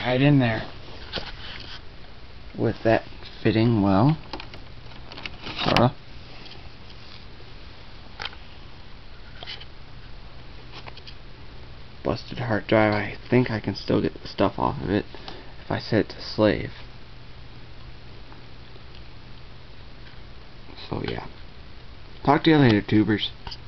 right in there. With that fitting well. Sorta. Busted hard drive. I think I can still get the stuff off of it if I set it to slave. So yeah. Talk to you later, tubers.